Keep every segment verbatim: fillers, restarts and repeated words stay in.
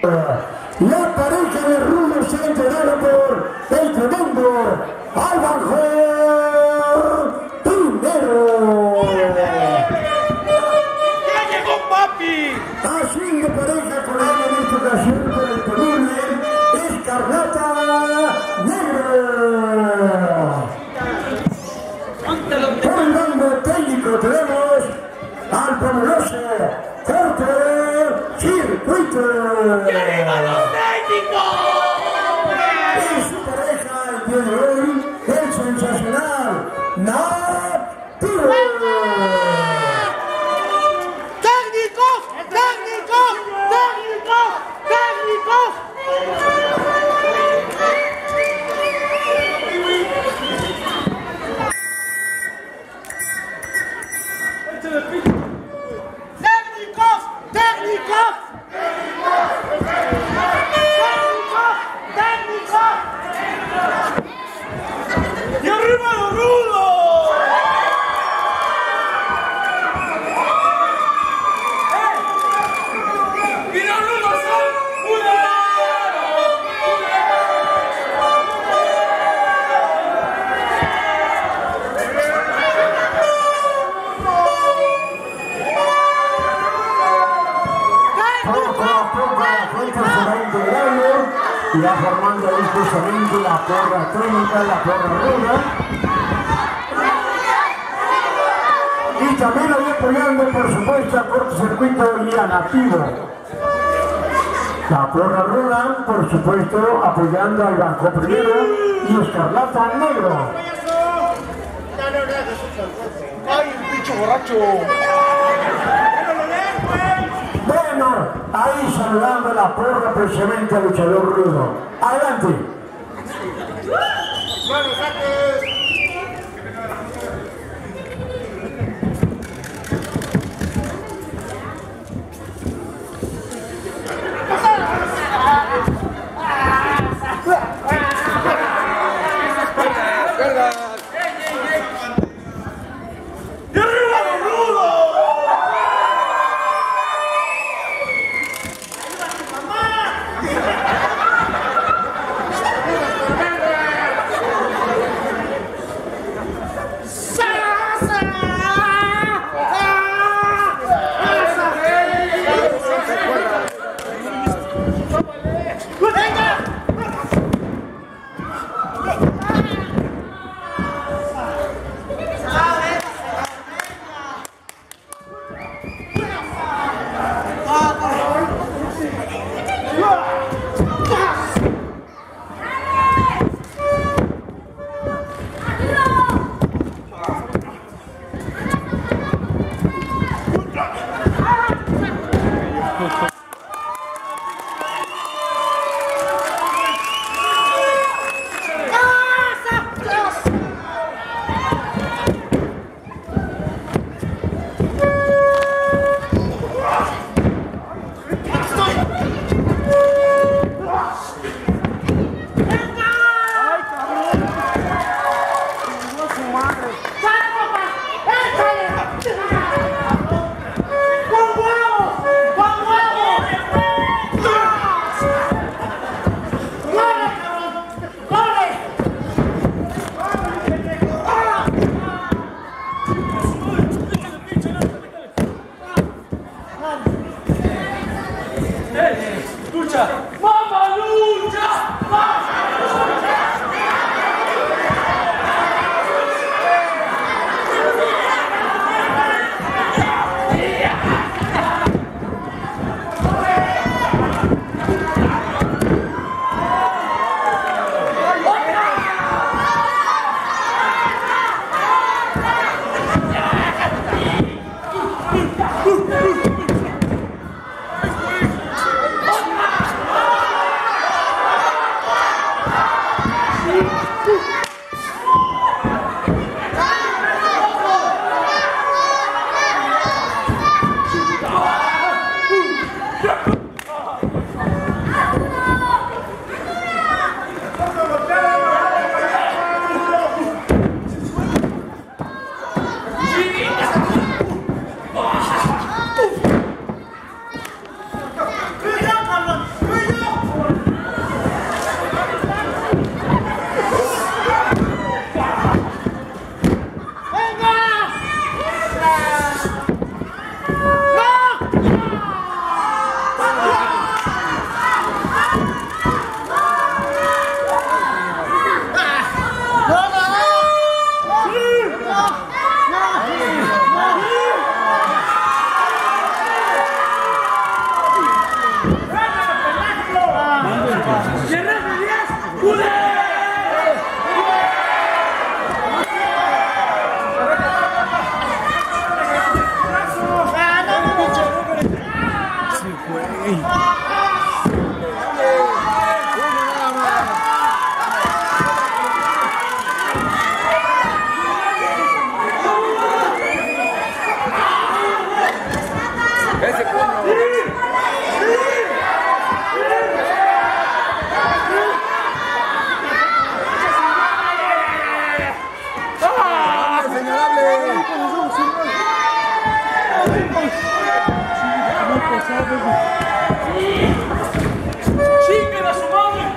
La pareja de Rulo se ha enterado por el tremendo Álvaro Primero. ¡Ya llegó papi! Haciendo pareja con él en esta ocasión por el temible Escarlata Negro. Por el bando técnico tenemos al poderoso Corte Circuito. ¡Arriba los técnicos! Y su pareja el día de hoy, el sensacional Nativo. ¡Técnicos! ¡Técnicos! ¡Técnicos! ¡Técnicos! ¡Técnicos! ¡Técnicos! ¡Técnicos! ¡Y arriba los rudos! ¡Y los rudos son una! Poco a poco la cuenta se va integrando y va formando ahí justamente la porra técnica, la porra ruda. Y también ahí apoyando, por supuesto, a Cortocircuito y a Nativo. La porra ruda, por supuesto, apoyando al Banco Primero y Escarlata Negro. ¡Ay, pinche borracho! Bueno, ahí saludando la porra precisamente al luchador rudo. Adelante. ¡Y arriba los rudos! ¡Chinguen a su madre!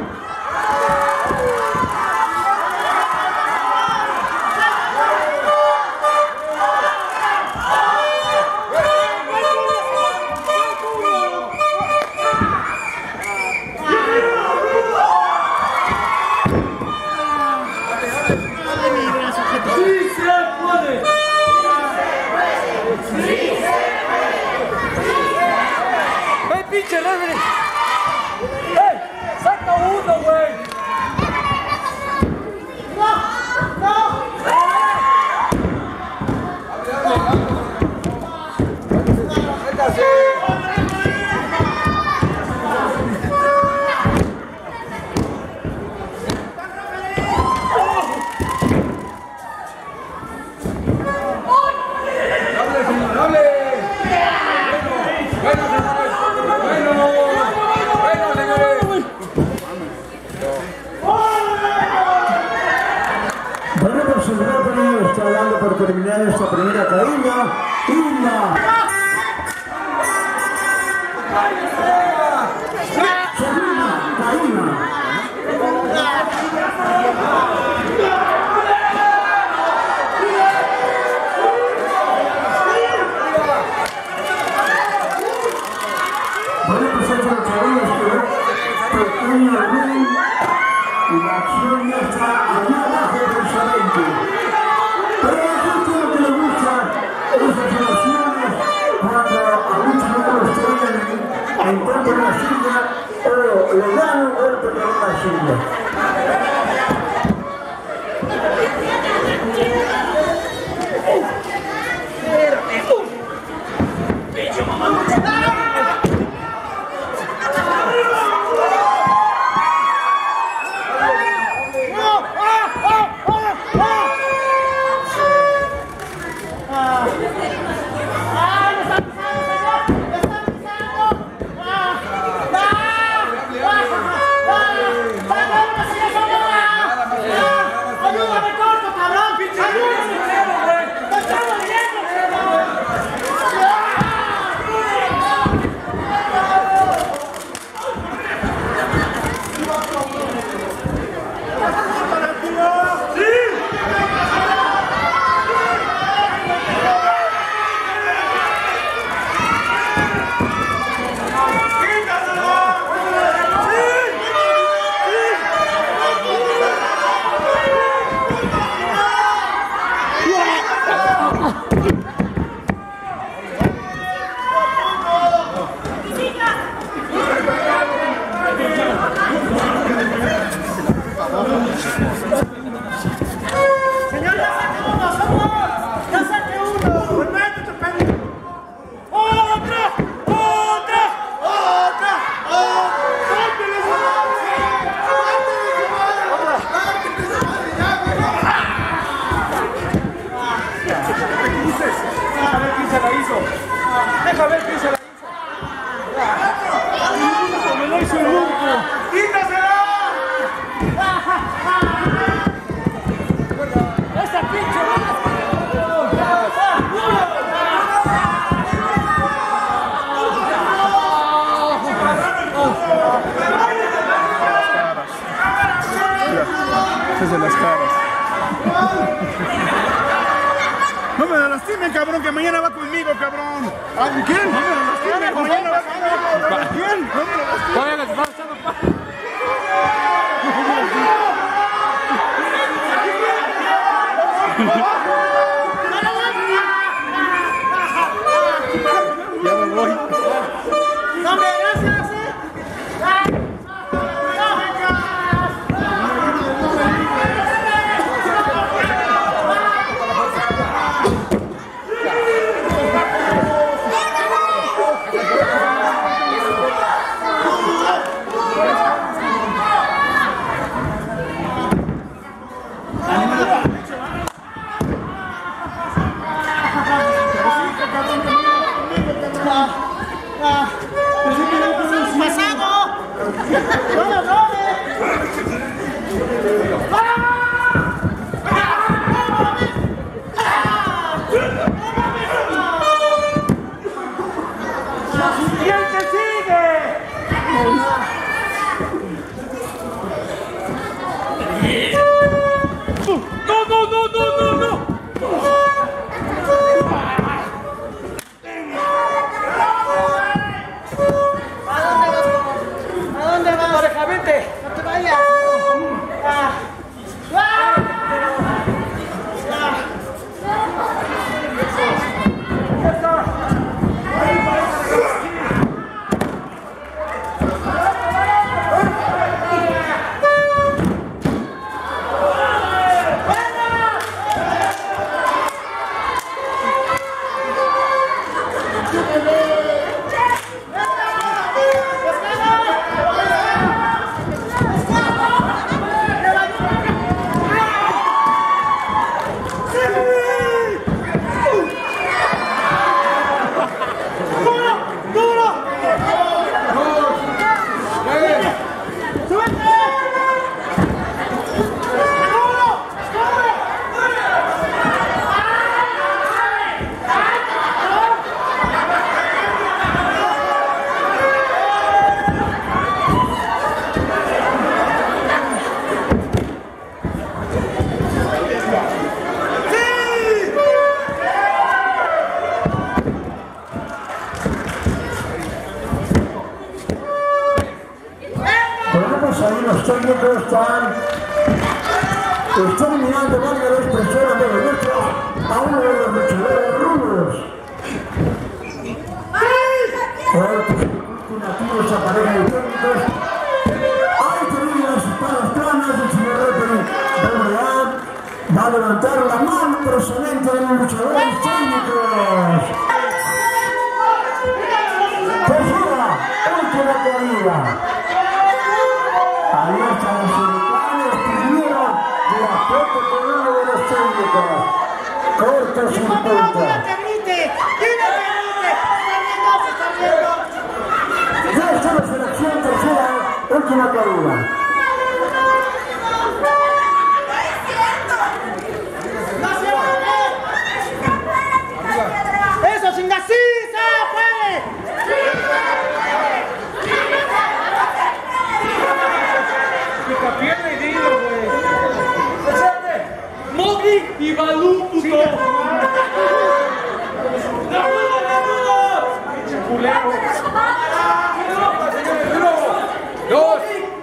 ¡Sí se puede! ¡Ey, pinche referee! ¡Ey! ¡Saca uno, güey! ¡No! ¡No! Bueno, pues el referee está dando por terminada esta primera caída. ¡Inma! Segunda caída. Bueno, pues el referee este pequeño ring y la acción ya está allá abajo precisamente. Pero a la gente lo que le gusta esas situaciones cuando a muchos no los traen en contra de la silla o le dan un golpe con la silla. Deja ver quién se la hizo. Me lo hizo el burro. ¡Quítasela! ¡Esa pinche! Desde las caras. No me la lastimen, cabrón, que mañana va conmigo, cabrón. ¿A quién? No me la lastimen, mañana va conmigo. ¿A quién? No me la lastimen. Ya me voy. No me gracias. Va a levantar la mano procedente de los luchadores técnicos. Tercera, última corrida. Ahí están los simultáneos, primero de la foto con uno de los técnicos. Corta sin punta. Ya está la selección, tercera, última corrida. ¡Eso, chinga! ¡Sí, se puede! Picapiedra y dilo, güey. Mogi y Balú, puto. ¡Ramudo, Ramudo! Culero. Dos.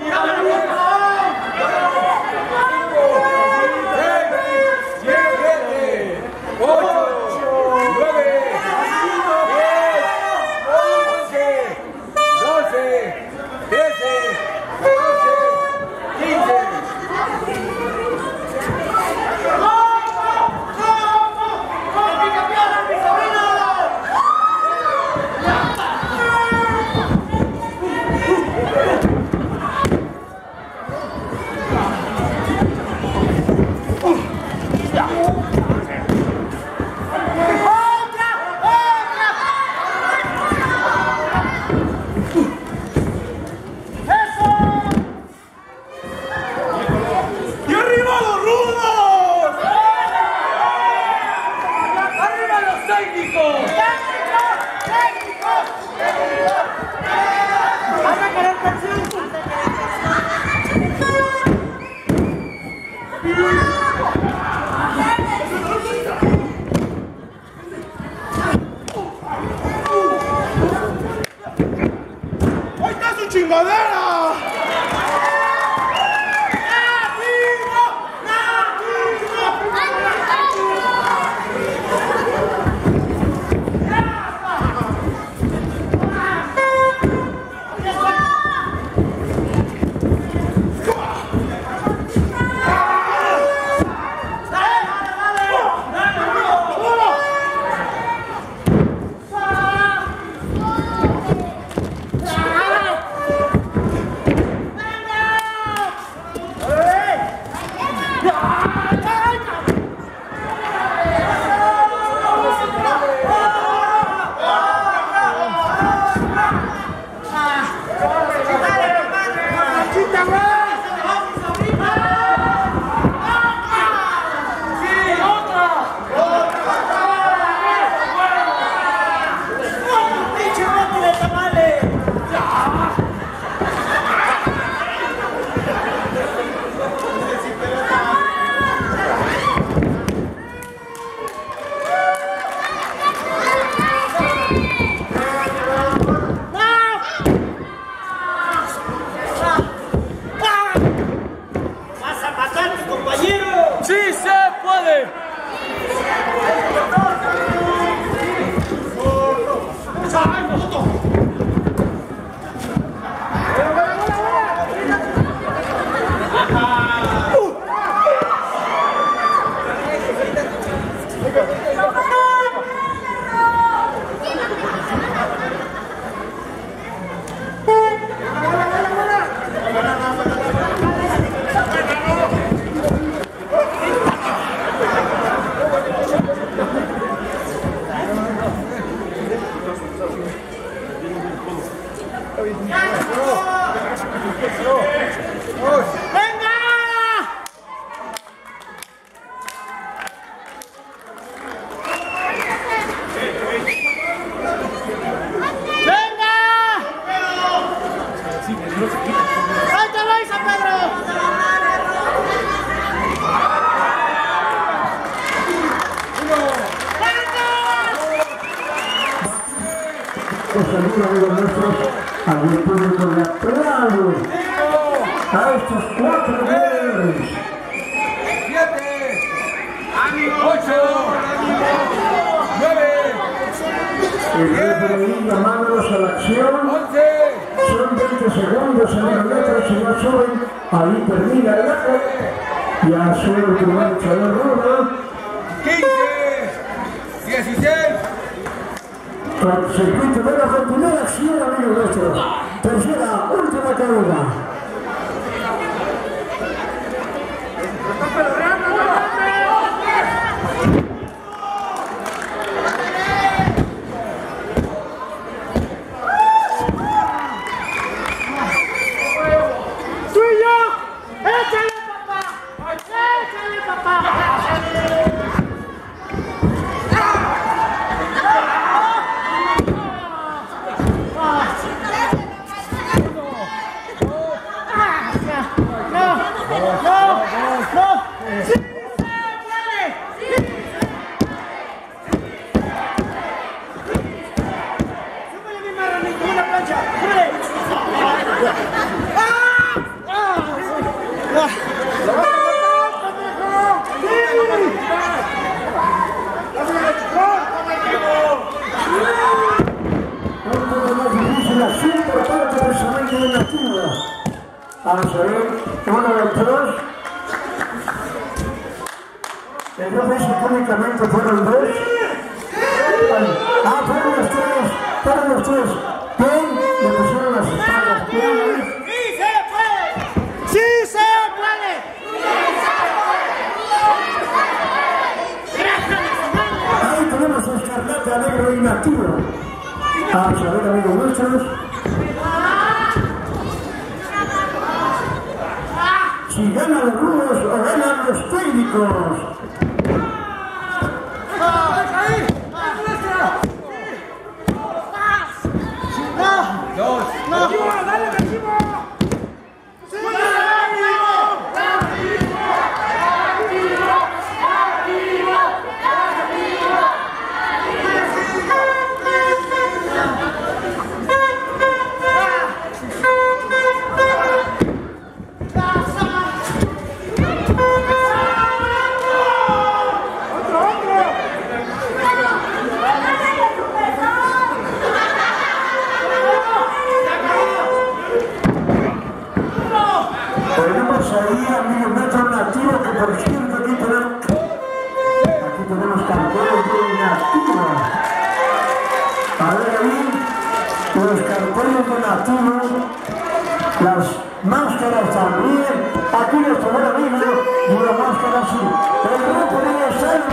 Amigos nuestros, al público le aplaudo a estos cuatro guerreros. Siete, ocho, nueve, El referee llamándolos a la acción. once. Son veinte segundos en la letra, si no suben, ahí termina el acto. Y hace el primer luchador rudo. quince, dieciséis. Con circuito de la primera acción, amigos nuestros. Tercera, última caída. Vamos a ver, uno de dos. El grupo dice que únicamente fueron dos. Ah, fueron los tres, fueron los tres. Bien, le pusieron las espaldas. Bien. ¡Sí se puede! ¡Sí se puede! Ahí tenemos a Escarlata Negro inactivo. Vamos a ver, amigos nuestros. Si ganan los rudos o ganan los técnicos. Dos. Tenemos ahí amigos nuestros nativos que por cierto aquí tenemos aquí tenemos carteles de nativos. A ver ahí los carteles de nativos, las máscaras también. Aquí nuestro buen amigo y la máscara así. El grupo de